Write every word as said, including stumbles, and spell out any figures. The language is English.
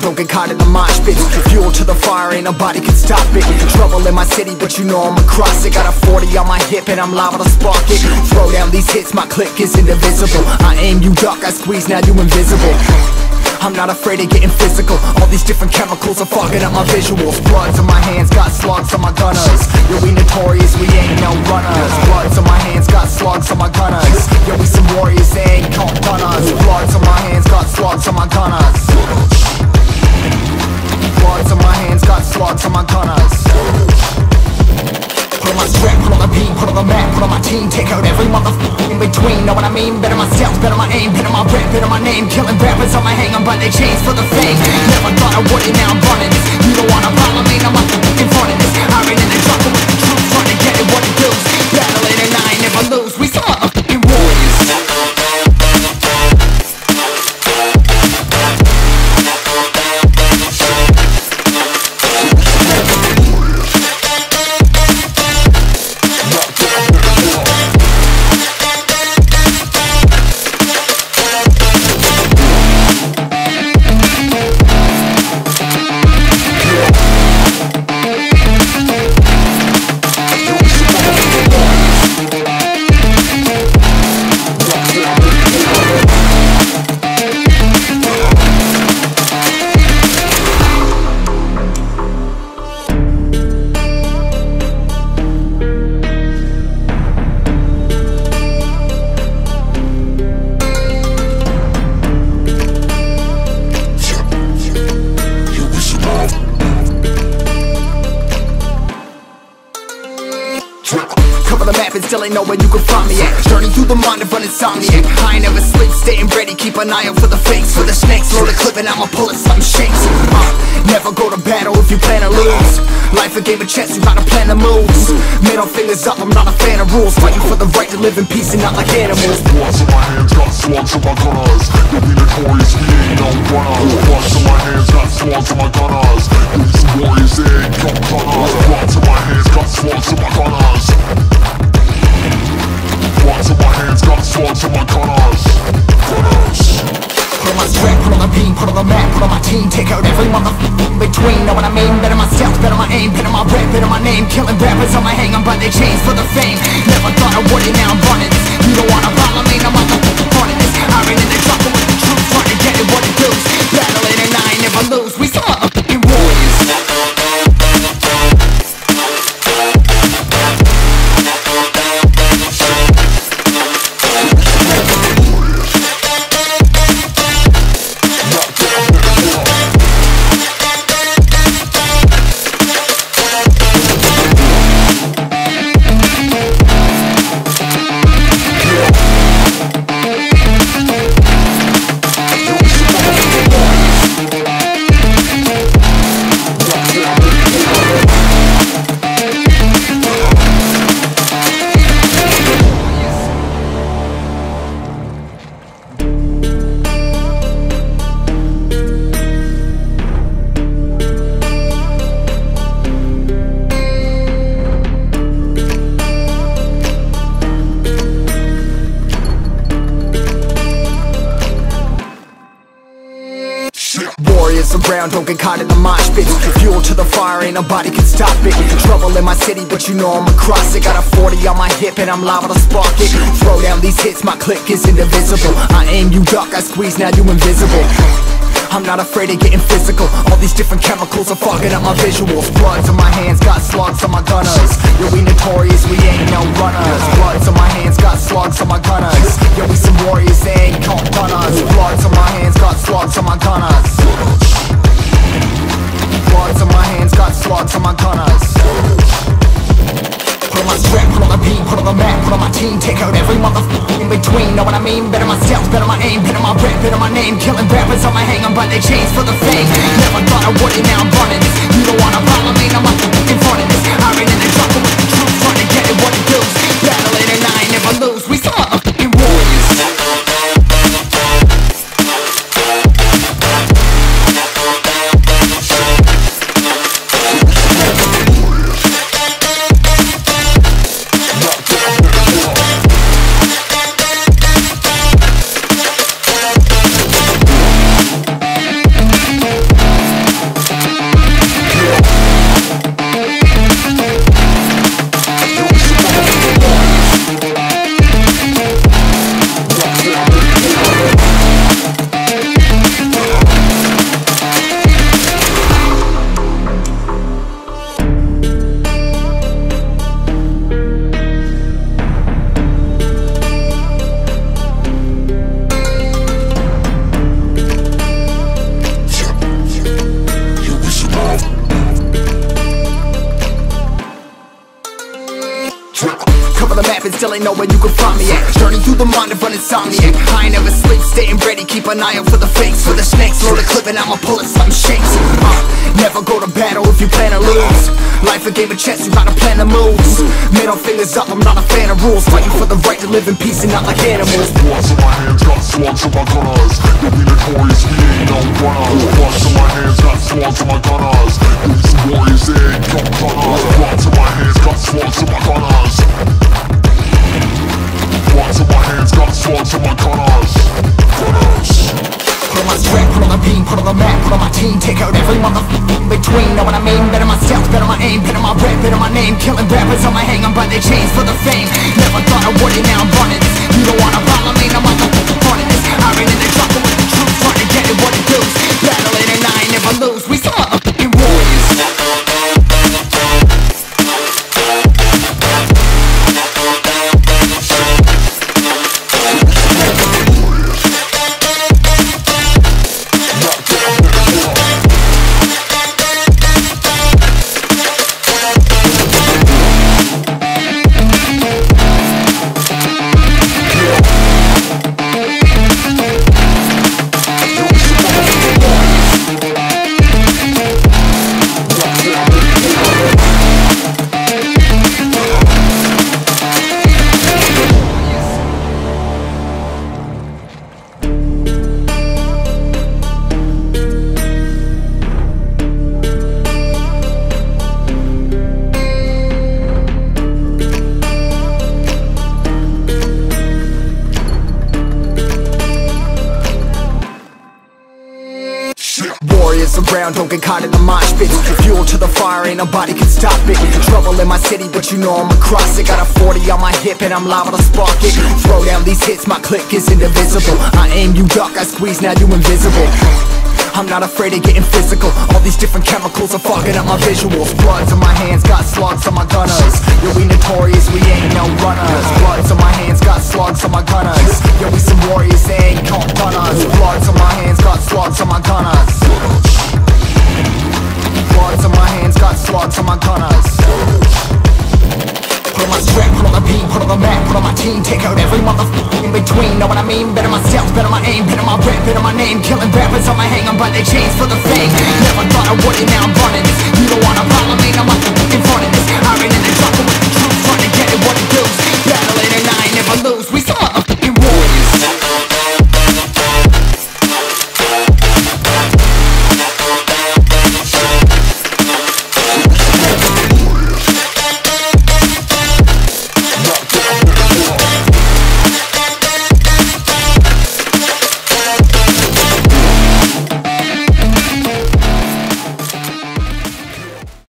don't get caught in the mosh pit. Fuel to the fire, ain't nobody can stop it. Trouble in my city, but you know I'm across it. Got a forty on my hip and I'm liable to spark it. Throw down these hits, my click is indivisible. I aim, you duck, I squeeze, now you invisible. I'm not afraid of getting physical. All these different chemicals are fogging up my visuals. Bloods on my hands, got slugs on my gunners. Yo, we notorious, we ain't no runners. Bloods on my hands, got slugs on my gunners. Yo, we some warriors, they ain't called gunners. Bloods on my hands, got slugs on my gunners. Bloods on my hands, got slugs on my gunners. Put on my strap, put on the beat, put on the map, put on my team. Take out every motherfucker in between, know what I mean? Better myself, better my aim, better my rap, better my name. Killing rappers on my hang, I'm by their chains for the fame. Never thought I would it, now I'm running this. You don't wanna follow me, now I'm in front of this. I ran in the truck with the truth, trying to get it what it does. Battling and I ain't never lose, we some motherfucking warriors. Cover the map and still ain't know where you can find me at. Journey through the mind of an insomniac. I ain't never sleep, staying ready, keep an eye out for the fakes. For the snakes, load a clip and I'ma pull it, something shakes. uh, Never go to battle if you plan to lose. Life a game of chess, you gotta plan the moves. Middle fingers up, I'm not a fan of rules. Fighting for the right to live in peace and not like animals. Bloods in my hands, got slugs on my gunners. You'll be notorious, we ain't no runners. Bloods in my hands, got slugs on my gunners. You'll be some warriors, they ain't no gunners. Bloods in my hands, got slugs on my gunners. Bloods in my hands, got slugs on my gunners. Gunners. Put on my strap, put on the beam, put on the map, put on my team. Take out every motherfucker in between, know what I mean? Better myself, better my aim, better my rap, better my name. Killing rappers on my hang, I'm by their chains for the fame. Never thought I would it, now I'm running this. You don't wanna follow me, now I'm motherfucking running this. I ran in the truck with the truth, trying to get it what it does. Battling and I ain't never lose, we some motherfucking warriors. Warriors around, don't get caught in the mosh pit. Fuel to the fire, ain't nobody can stop it. Trouble in my city, but you know I'm across it. Got a forty on my hip and I'm liable to spark it. Throw down these hits, my click is indivisible. I aim, you duck, I squeeze, now you invisible. I'm not afraid of getting physical. All these different chemicals are fogging up my visuals. Bloods on my hands, got slugs on my gunners. Yo, we notorious, we ain't no runners. Bloods on my hands, got slugs on my gunners. Yo, we some warriors, they ain't called gunners. Bloods on my hands, got slugs on my gunners. Bloods on my hands, got slugs on my gunners. Put on my strap, put on the beat, put on the map, put on my team. Take out every motherfucker in between, know what I mean? Better myself, better my aim, better my rap, better my name. Killing rappers on my hang, I'm by their chains for the fame. Never thought I would it, now I'm running this. You don't wanna follow me, now I'm in front of this. I ran in the truck with the truth, trying to get it what it does. Battling and I ain't never lose, we some motherfucking warriors. still ain't know where you can find me at. Journey through the mind of an insomniac. I ain't never sleep, staying ready, keep an eye out for the fakes, for the snakes. Load a clip and I'ma pull it, something shakes. uh, Never go to battle if you plan to lose. Life a game of chess, you gotta plan the moves. Middle fingers up, I'm not a fan of rules. Fighting for the right to live in peace and not like animals. Bloods in my hands, got slugs in my gunners. You'll be notorious, we ain't no runners. Bloods in my hands, got slugs in my gunners. These warriors, they ain't no gunners. Bloods in my hands, got slugs in my gunners. Bloods in my hands, got slugs in my gunners. Gunners. Put on my strap, put on the beam, put on the map, put on my team. Take out every motherfucker between, know what I mean? Better myself, better my aim, better my rap, better my name. Killing rappers on my hang, I'm by their chains for the fame. Never thought I would it, now I'm running this. You don't wanna follow me, no motherfucker running this. Iron in the trucker with the truth, trying to get it what it does. Battling and I ain't never lose, we some motherfucking warriors. Warriors around, don't get caught in the mosh pit. Fuel to the fire, ain't nobody can stop it. Trouble in my city, but you know I'm across it. Got a forty on my hip and I'm liable to spark it. Throw down these hits, my click is indivisible. I aim, you duck, I squeeze, now you invisible. I'm not afraid of getting physical. All these different chemicals are fogging up my visuals. Bloods on my hands, got slugs on my gunners. Yo, we notorious, we ain't no runners. Bloods on my hands, got slugs on my gunners. Yo, we some warriors, they ain't called gunners. Bloods on my hands, got slugs on my gunners. Bloods on my hands, got slugs on my gunners. Put on my strap, put on the beam, put on the map, put on my team. Take out every motherfucker in between, know what I mean? Better myself, better my aim, better my rap, better my name. Killing rappers on my hang, I'm by their chains for the fame.